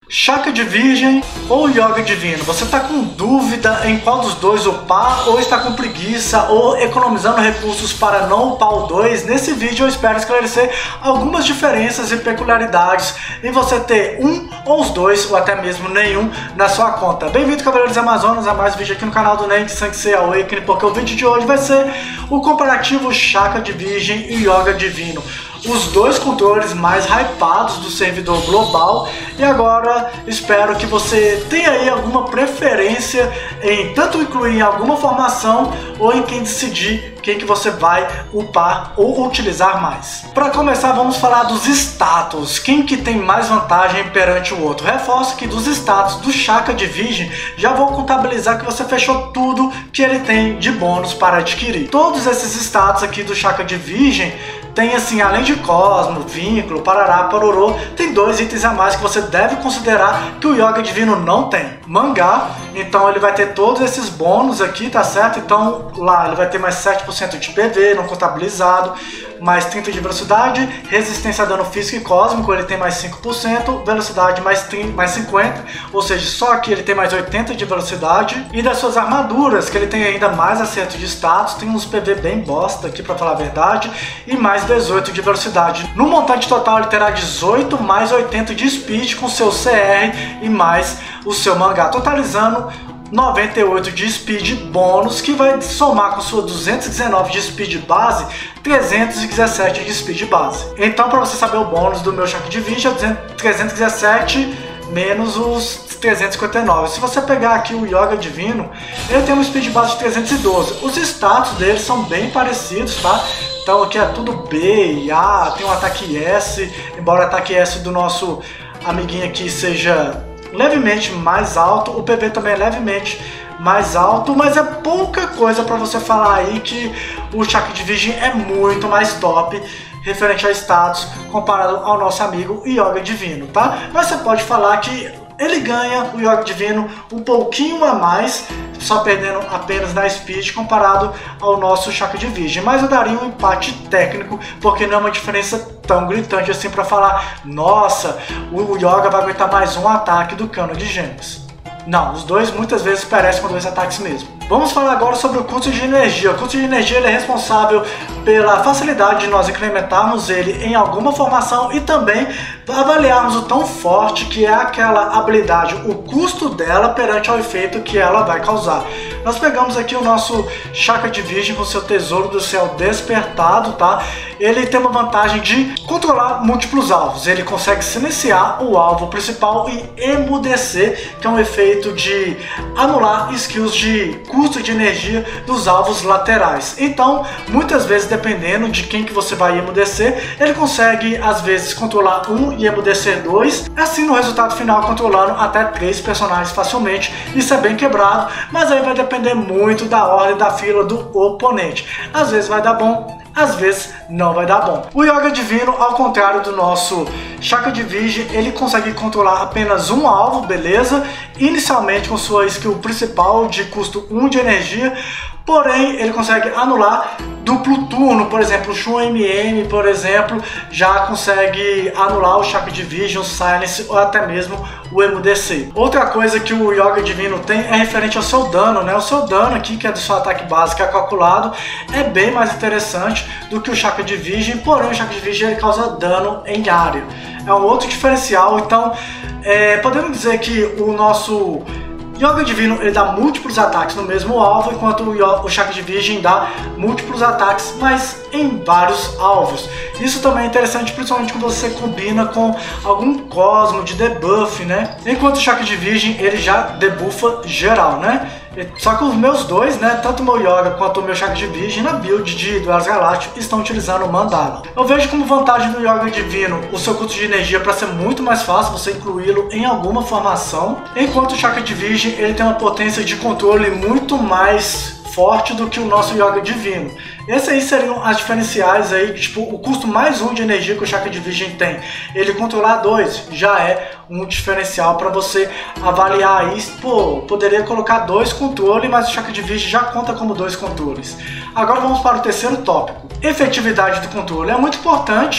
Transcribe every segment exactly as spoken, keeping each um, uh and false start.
Chakra de Virgem ou Yoga Divino? Você está com dúvida em qual dos dois upar, ou está com preguiça, ou economizando recursos para não upar o dois? Nesse vídeo eu espero esclarecer algumas diferenças e peculiaridades em você ter um ou os dois, ou até mesmo nenhum, na sua conta. Bem-vindo, Cavaleiros Amazonas, a mais um vídeo aqui no canal do Nen Sansei Awakening, porque o vídeo de hoje vai ser o comparativo Chakra de Virgem e Yoga Divino. Os dois controles mais hypados do servidor global, e agora espero que você tenha aí alguma preferência em tanto incluir em alguma formação ou em quem decidir quem que você vai upar ou utilizar mais. Para começar, vamos falar dos status, quem que tem mais vantagem perante o outro. Reforço que dos status do Chakra de Virgem, já vou contabilizar que você fechou tudo que ele tem de bônus para adquirir. Todos esses status aqui do Chakra de Virgem tem, assim, além de Cosmo, Vínculo, Parará, Pororô, tem dois itens a mais que você deve considerar que o Yoga Divino não tem. Mangá, então ele vai ter todos esses bônus aqui, tá certo? Então lá ele vai ter mais sete por cento de P V, não contabilizado, mais trinta de velocidade, resistência a dano físico e cósmico, ele tem mais cinco por cento, velocidade mais, trinta, mais cinquenta, ou seja, só aqui ele tem mais oitenta de velocidade, e das suas armaduras, que ele tem ainda mais acerto de status, tem uns P V bem bosta aqui pra falar a verdade, e mais dezoito de velocidade. No montante total ele terá dezoito mais oitenta de speed com seu C R e mais o seu mangá, totalizando noventa e oito de speed bônus, que vai somar com sua duzentos e dezenove de speed base, trezentos e dezessete de speed base. Então, para você saber o bônus do meu Chakra de Virgem, é trezentos e dezessete menos os trezentos e cinquenta e nove. Se você pegar aqui o Yoga Divino, ele tem um speed base de trezentos e doze. Os status deles são bem parecidos, tá? Então aqui é tudo B e A, tem um ataque S, embora o ataque S do nosso amiguinho aqui seja levemente mais alto, o P V também é levemente mais alto, mas é pouca coisa para você falar aí que o Chakra de Virgem é muito mais top referente a status comparado ao nosso amigo Yoga Divino, tá? Mas você pode falar que ele ganha o Yoga Divino um pouquinho a mais, só perdendo apenas na speed comparado ao nosso Chakra de Virgem. Mas eu daria um empate técnico, porque não é uma diferença tão gritante assim para falar, nossa, o Yoga vai aguentar mais um ataque do Cano de Gêmeos. Não, os dois muitas vezes parecem com dois ataques mesmo. Vamos falar agora sobre o custo de energia. O custo de energia ele é responsável pela facilidade de nós incrementarmos ele em alguma formação e também avaliarmos o tão forte que é aquela habilidade, o custo dela perante ao efeito que ela vai causar. Nós pegamos aqui o nosso Chakra de Virgem com seu Tesouro do Céu despertado, tá? Ele tem uma vantagem de controlar múltiplos alvos. Ele consegue silenciar o alvo principal e emudecer, que é um efeito de anular skills de custo de energia dos alvos laterais. Então, muitas vezes, dependendo de quem que você vai emudecer, ele consegue, às vezes, controlar um e emudecer dois, assim no resultado final controlando até três personagens facilmente. Isso é bem quebrado, mas aí vai depender muito da ordem da fila do oponente. Às vezes vai dar bom, às vezes não vai dar bom. O Yoga Divino, ao contrário do nosso Chakra de Virgem, ele consegue controlar apenas um alvo, beleza? Inicialmente com sua skill principal de custo um de energia, porém ele consegue anular duplo turno, por exemplo, o Shun M M, por exemplo, já consegue anular o Chakra de Virgem, o Silence ou até mesmo o emudecer. Outra coisa que o Yoga Divino tem é referente ao seu dano, né? O seu dano aqui, que é do seu ataque básico, é calculado, é bem mais interessante do que o Chakra de Virgem, porém o Chakra de Virgem ele causa dano em área. É um outro diferencial, então é, podemos dizer que o nosso Yoga Divino ele dá múltiplos ataques no mesmo alvo, enquanto o, o Chakra de Virgem dá múltiplos ataques, mas em vários alvos. Isso também é interessante, principalmente quando você combina com algum Cosmo de debuff, né? Enquanto o Chakra de Virgem ele já debuffa geral, né? Só que os meus dois, né, tanto o meu Yoga quanto o meu Chakra de Virgem na build de Duelos Galácticos estão utilizando o Mandala. Eu vejo como vantagem do Yoga Divino o seu custo de energia para ser muito mais fácil você incluí-lo em alguma formação, enquanto o Chakra de Virgem ele tem uma potência de controle muito mais forte do que o nosso Yoga Divino. Esses aí seriam as diferenciais aí, tipo, o custo mais um de energia que o Chakra de Virgem tem. Ele controlar dois já é um diferencial para você avaliar aí. Pô, poderia colocar dois controles, mas o Chakra de Virgem já conta como dois controles. Agora vamos para o terceiro tópico. Efetividade do controle. É muito importante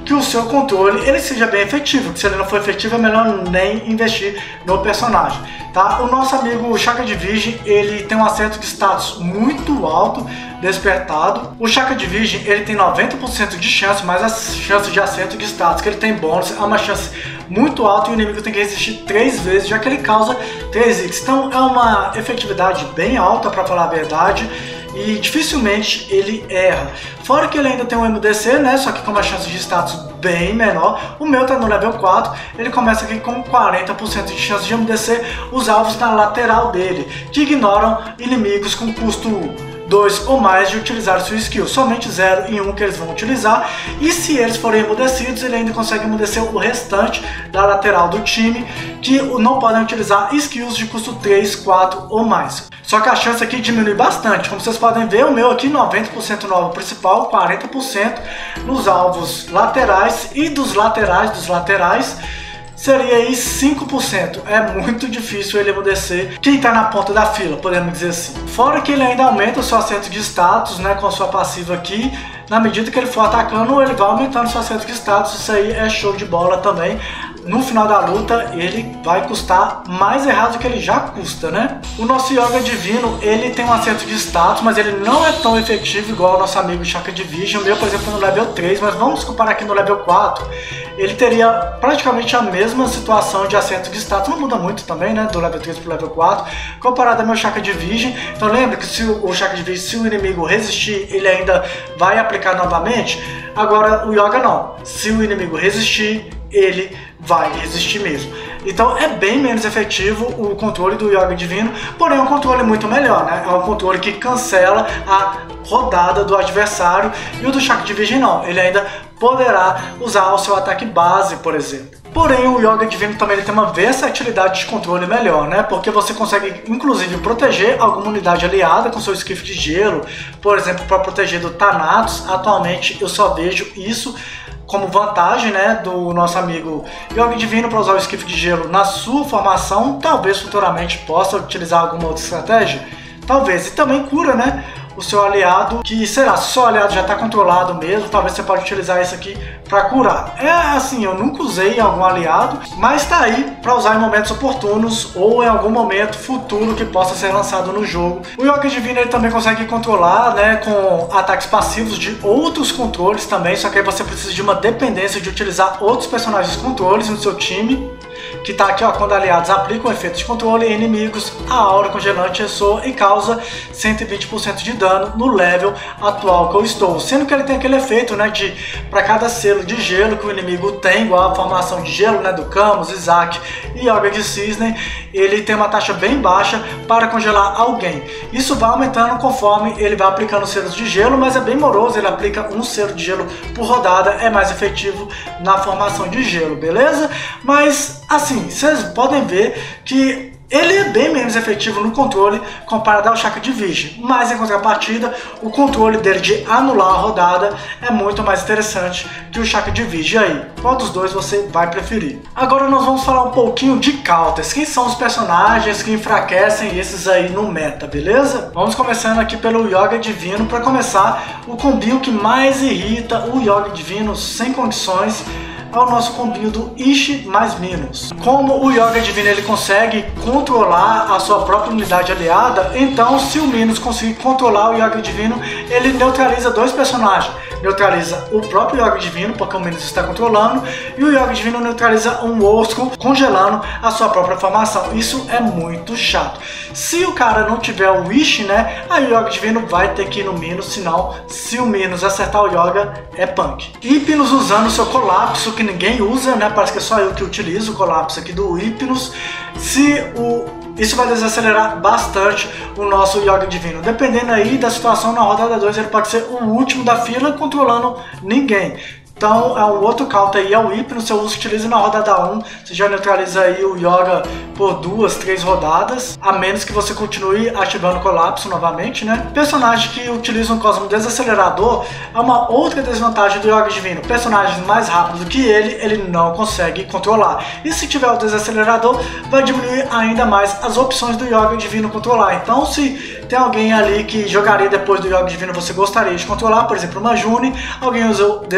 que o seu controle ele seja bem efetivo, que se ele não for efetivo é melhor nem investir no personagem, tá? O nosso amigo Shaka Division, ele tem um acerto de status muito alto, despertado. O Shaka Division, ele tem noventa por cento de chance, mas a chance de acerto de status que ele tem bônus é uma chance muito alta e o inimigo tem que resistir três vezes, já que ele causa três hits. Então é uma efetividade bem alta, para falar a verdade, e dificilmente ele erra. Fora que ele ainda tem um M D C, né, só que com uma chance de status bem menor. O meu tá no level quatro, ele começa aqui com quarenta por cento de chance de M D C os alvos na lateral dele, que ignoram inimigos com custo dois ou mais de utilizar sua skill, somente zero e um que eles vão utilizar, e se eles forem emudecidos, ele ainda consegue emudecer o restante da lateral do time, que não podem utilizar skills de custo três, quatro ou mais. Só que a chance aqui diminui bastante, como vocês podem ver, o meu aqui noventa por cento no alvo principal, quarenta por cento nos alvos laterais, e dos laterais dos laterais seria aí cinco por cento. É muito difícil ele emudecer quem está na ponta da fila, podemos dizer assim. Fora que ele ainda aumenta o seu acerto de status, né, com a sua passiva aqui. Na medida que ele for atacando, ele vai aumentando o seu acerto de status. Isso aí é show de bola também. No final da luta, ele vai custar mais errado do que ele já custa, né? O nosso Yoga Divino, ele tem um acerto de status, mas ele não é tão efetivo igual o nosso amigo Shaka Division. O meu, por exemplo, no level três, mas vamos comparar aqui no level quatro. Ele teria praticamente a mesma situação de acerto de status, não muda muito também, né, do level três para o level quatro, comparado ao meu Shaka Division. Então lembra que se o Shaka Division, se o inimigo resistir, ele ainda vai aplicar novamente. Agora o Yoga não, se o inimigo resistir, ele vai resistir mesmo. Então é bem menos efetivo o controle do Yoga Divino, porém é um controle muito melhor, né? É um controle que cancela a rodada do adversário, e o do Shaka Division não, ele ainda poderá usar o seu ataque base, por exemplo. Porém, o Yoga Divino também ele tem uma versatilidade de controle melhor, né? Porque você consegue, inclusive, proteger alguma unidade aliada com seu esquife de gelo, por exemplo, para proteger do Thanatos. Atualmente eu só vejo isso como vantagem, né, do nosso amigo Yoga Divino para usar o esquife de gelo na sua formação. Talvez futuramente possa utilizar alguma outra estratégia, talvez. E também cura, né, o seu aliado, que será, se o seu aliado já está controlado mesmo, talvez você pode utilizar isso aqui para curar. É assim, eu nunca usei algum aliado, mas está aí para usar em momentos oportunos ou em algum momento futuro que possa ser lançado no jogo. O Yoga Divino ele também consegue controlar, né, com ataques passivos de outros controles também, só que aí você precisa de uma dependência de utilizar outros personagens controles no seu time, que tá aqui, ó, quando aliados aplicam efeito de controle em inimigos, a aura congelante ressoa e causa cento e vinte por cento de dano no level atual que eu estou. Sendo que ele tem aquele efeito, né, de para cada selo de gelo que o inimigo tem, igual a formação de gelo, né, do Camus, Isaac e Yoga de Cisne, ele tem uma taxa bem baixa para congelar alguém. Isso vai aumentando conforme ele vai aplicando selos de gelo, mas é bem moroso, ele aplica um selo de gelo por rodada, é mais efetivo na formação de gelo, beleza? Mas assim, vocês podem ver que ele é bem menos efetivo no controle comparado ao Shaka Division, mas em contrapartida, o controle dele de anular a rodada é muito mais interessante que o Shaka Division. Aí, qual dos dois você vai preferir? Agora nós vamos falar um pouquinho de counters. Quem são os personagens que enfraquecem esses aí no meta, beleza? Vamos começando aqui pelo Yoga Divino. Para começar, o combinho que mais irrita o Yoga Divino sem condições é o nosso combinho do Ishi mais Minos. Como o Yoga Divino ele consegue controlar a sua própria unidade aliada, então se o Minos conseguir controlar o Yoga Divino, ele neutraliza dois personagens. Neutraliza o próprio Yoga Divino, porque o Minos está controlando, e o Yoga Divino neutraliza um Osco, congelando a sua própria formação. Isso é muito chato. Se o cara não tiver o Wish, né, aí o Yoga Divino vai ter que ir no Minos, senão se o Minos acertar o Yoga, é punk. Hypnos usando o seu colapso, que ninguém usa, né, parece que é só eu que utilizo o colapso aqui do Hypnos. Se o Isso vai desacelerar bastante o nosso Yoga Divino. Dependendo aí da situação, na rodada dois ele pode ser o último da fila controlando ninguém. Então é um outro counter aí, é o Hypnos, você utiliza na rodada um, você já neutraliza aí o Yoga por duas, três rodadas, a menos que você continue ativando o colapso novamente, né? Personagem que utiliza um Cosmo Desacelerador é uma outra desvantagem do Yoga Divino. Personagens mais rápidos que ele, ele não consegue controlar. E se tiver o Desacelerador, vai diminuir ainda mais as opções do Yoga Divino controlar. Então se tem alguém ali que jogaria depois do Yoga Divino, você gostaria de controlar, por exemplo uma June, alguém usa o Desacelerador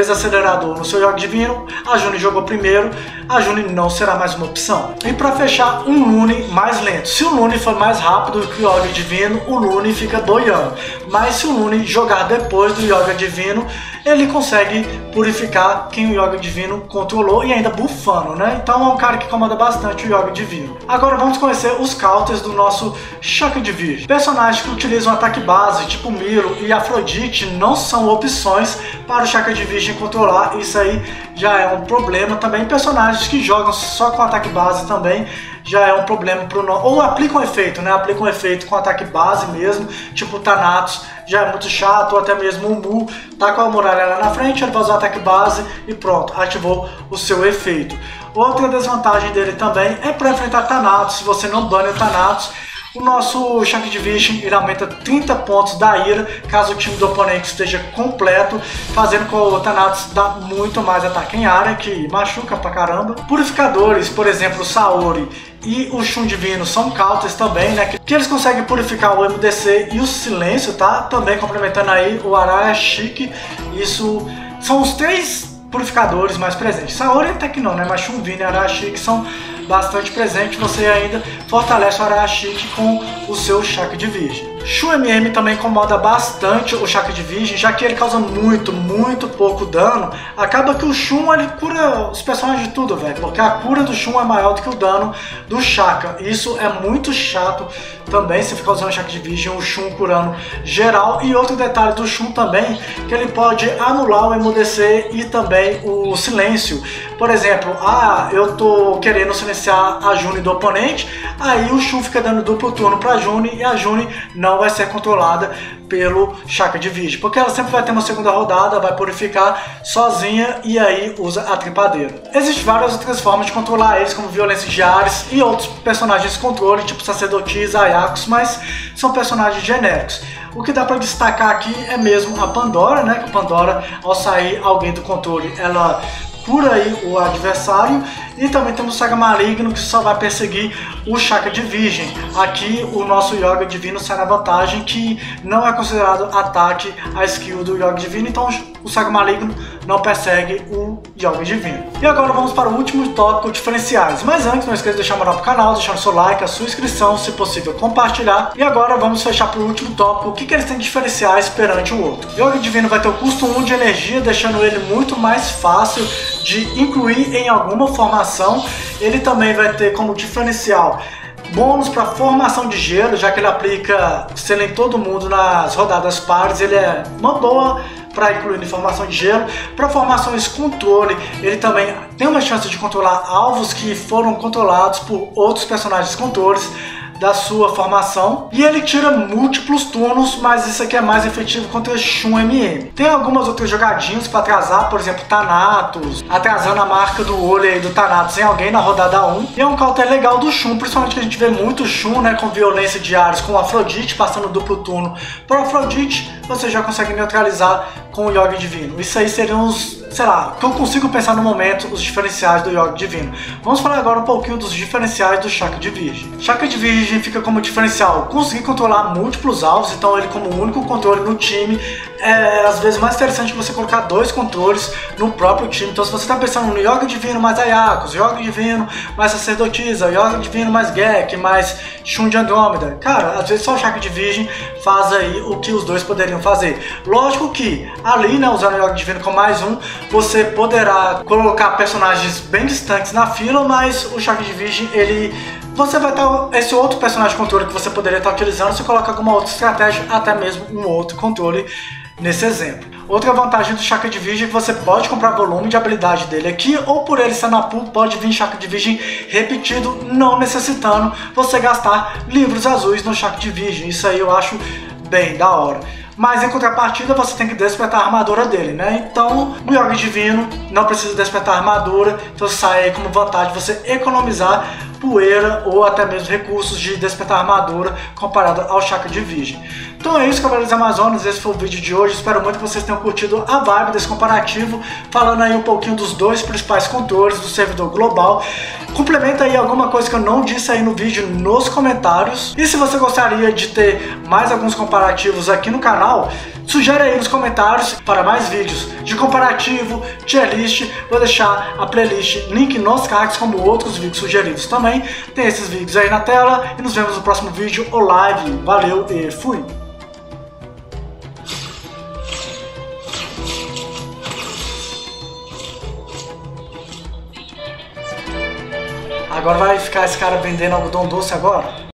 imperador no seu Yoga Divino, a Juni jogou primeiro, a Juni não será mais uma opção. E para fechar, um Lune mais lento. Se o Lune for mais rápido que o Yoga Divino, o Lune fica boiando. Mas se o Lune jogar depois do Yoga Divino, ele consegue purificar quem o Yoga Divino controlou e ainda bufando, né? Então é um cara que comanda bastante o Yoga Divino. Agora vamos conhecer os counters do nosso Chakra de Virgem. Personagens que utilizam ataque base, tipo Milo e Afrodite, não são opções para o Chakra de Virgem controlar. Isso aí já é um problema também. Personagens que jogam só com ataque base também já é um problema pro no... ou aplicam um efeito, né? Aplicam um efeito com ataque base mesmo, tipo Thanatos, já é muito chato, ou até mesmo o Mu tá com a muralha lá na frente, ele vai usar o ataque base e pronto, ativou o seu efeito. Outra desvantagem dele também é para enfrentar Thanatos. Se você não bane o Thanatos, o nosso Chakra de Virgem ele aumenta trinta pontos da ira, caso o time do oponente esteja completo, fazendo com o Thanatos dar muito mais ataque em área, que machuca pra caramba. Purificadores, por exemplo, o Saori e o Shun Divino são counters também, né? Que eles conseguem purificar o M D C e o Silêncio, tá? Também complementando aí o Arashiki. Isso são os três purificadores mais presentes. Saori até que não, né? Mas Shun Divino e Arashiki são bastante presentes. Você ainda fortalece o Arashiki com o seu Chakra de Virgem. Shun M M também incomoda bastante o Chakra de Virgem, já que ele causa muito, muito pouco dano. Acaba que o Shun ele cura os personagens de tudo, velho, porque a cura do Shun é maior do que o dano do Chakra. Isso é muito chato também, se ficar usando o Chakra de Virgem, o Shun curando geral. E outro detalhe do Shun também, que ele pode anular o M D C e também o Silêncio. Por exemplo, ah, eu tô querendo silenciar a Juni do oponente, aí o Shun fica dando duplo turno pra Juni e a Juni não vai ser controlada pelo Chakra de Virgem, porque ela sempre vai ter uma segunda rodada, vai purificar sozinha e aí usa a trepadeira. Existem várias outras formas de controlar eles, como violência de Ares e outros personagens de controle, tipo sacerdotisa, Ayakos, mas são personagens genéricos. O que dá para destacar aqui é mesmo a Pandora, né? Que a Pandora, ao sair alguém do controle, ela cura aí o adversário. E também temos o Saga Maligno, que só vai perseguir o Chakra de Virgem. Aqui o nosso Yoga Divino sai na vantagem, que não é considerado ataque a skill do Yoga Divino, então o Saga Maligno não persegue o Yoga Divino. E agora vamos para o último tópico, diferenciais. Mas antes, não esqueça de deixar moral pro canal, deixar o seu like, a sua inscrição, se possível compartilhar. E agora vamos fechar para o último tópico, o que, que eles têm de diferenciais perante o outro. O Yoga Divino vai ter o custo um de energia, deixando ele muito mais fácil de incluir em alguma formação. Ele também vai ter como diferencial bônus para formação de gelo, já que ele aplica selo em todo mundo nas rodadas pares. Ele é uma boa para incluir em formação de gelo. Para formações controle, ele também tem uma chance de controlar alvos que foram controlados por outros personagens controles da sua formação, e ele tira múltiplos turnos, mas isso aqui é mais efetivo contra Shun M M. Tem algumas outras jogadinhas para atrasar, por exemplo, Thanatos, atrasando a marca do olho aí do Thanatos em alguém na rodada um, e é um counter legal do Shun, principalmente que a gente vê muito Shun, né, com violência de Ares, com Afrodite, passando duplo turno por Afrodite, você já consegue neutralizar com o Yoga Divino. Isso aí seriam os, sei lá, que eu consigo pensar no momento, os diferenciais do Yoga Divino. Vamos falar agora um pouquinho dos diferenciais do Chakra de Virgem. Chakra de Virgem fica como diferencial conseguir controlar múltiplos alvos, então ele como único controle no time. É às vezes mais interessante você colocar dois controles no próprio time. Então se você está pensando no Yoga Divino mais Ayakos, Yoga Divino mais Sacerdotisa, Yoga Divino mais Gek, mais Shun de Andrômeda, cara, às vezes só o Chakra de Virgem faz aí o que os dois poderiam fazer. Lógico que ali, né, usando o Yoga Divino com mais um, você poderá colocar personagens bem distantes na fila, mas o Chakra de Virgem, ele... você vai estar, esse outro personagem de controle que você poderia estar utilizando, você coloca alguma outra estratégia, até mesmo um outro controle nesse exemplo. Outra vantagem do Chakra de Virgem é que você pode comprar volume de habilidade dele aqui, ou por ele estar na pool, pode vir Chakra de Virgem repetido, não necessitando você gastar livros azuis no Chakra de Virgem. Isso aí eu acho bem da hora. Mas em contrapartida você tem que despertar a armadura dele, né? Então no Yoga Divino não precisa despertar a armadura, então sai aí como vantagem você economizar poeira ou até mesmo recursos de despertar a armadura comparado ao Chakra de Virgem. Então é isso, Cavaleiros Amazonas, esse foi o vídeo de hoje. Espero muito que vocês tenham curtido a vibe desse comparativo, falando aí um pouquinho dos dois principais controles do servidor global. Complementa aí alguma coisa que eu não disse aí no vídeo nos comentários. E se você gostaria de ter mais alguns comparativos aqui no canal, Sugere aí nos comentários para mais vídeos de comparativo, tier list. Vou deixar a playlist, link nos cards, como outros vídeos sugeridos também. Tem esses vídeos aí na tela e nos vemos no próximo vídeo ou live. Valeu e fui! Agora vai ficar esse cara vendendo algodão doce agora?